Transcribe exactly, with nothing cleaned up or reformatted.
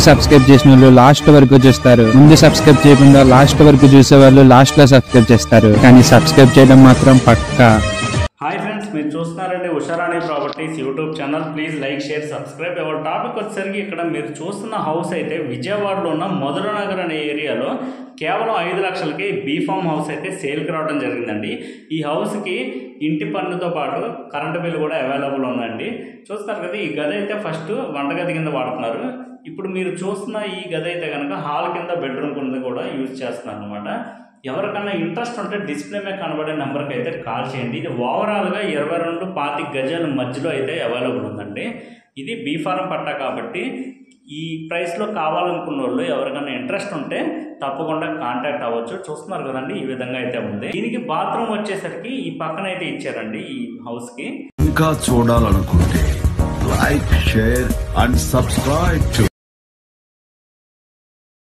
Subscribe చేసిన వాళ్ళు last వరకు చూస్తారు, ముందు సబ్స్క్రైబ్ చేయకుండా లాస్ట్ వరకు చూసే వాళ్ళు లాస్ట్ లో సబ్స్క్రైబ్ చేస్తారు, కానీ సబ్స్క్రైబ్ చేయడం మాత్రం పక్కా. హాయ్ ఫ్రెండ్స్, మీరు చూస్తున్నారండి Usharani properties YouTube channel. Please like share subscribe. ఎవరి టాపిక్ వచ్చేసరికి ఇక్కడ మీరు చూస్తున్న హౌస్ అయితే విజయవాడలో ఉన్న మధురనగర్ అనే ఏరియాలో కేవలం ఐదు లక్షలకి బీ ఫామ్ హౌస్ అయితే సేల్కి రావడం జరిగిందండి. ఈ హౌస్కి ఇంటి పన్నుతో పాటు కరెంటు బిల్ కూడా అవైలబుల్ ఉందండి. చూస్తారు కదా, ఈ గది అయితే ఫస్ట్ వంటగది కింద వాడుతున్నారు. ఇప్పుడు మీరు చూస్తున్న ఈ గది అయితే కనుక హాల్ కింద బెడ్రూమ్ కింద కూడా యూజ్ చేస్తున్నారు అనమాట. ఎవరికన్నా ఇంట్రెస్ట్ ఉంటే డిస్ప్లే మీద కనబడే నెంబర్కి అయితే కాల్ చేయండి. ఇది ఓవరాల్గా ఇరవై రెండు పాతి గజాల మధ్యలో అయితే అవైలబుల్ ఉందండి. ఇది బీ ఫారం పట్టా కాబట్టి ఈ ప్రైస్లో కావాలనుకున్న వాళ్ళు ఎవరికైనా ఇంట్రెస్ట్ ఉంటే తప్పకుండా కాంటాక్ట్ అవ్వచ్చు. చూస్తున్నారు కదండి, ఈ విధంగా అయితే ఉంది. దీనికి బాత్రూమ్ వచ్చేసరికి ఈ పక్కన అయితే ఇచ్చారండి ఈ హౌస్కి. ఇంకా చూడాలనుకుంటే like share and subscribe to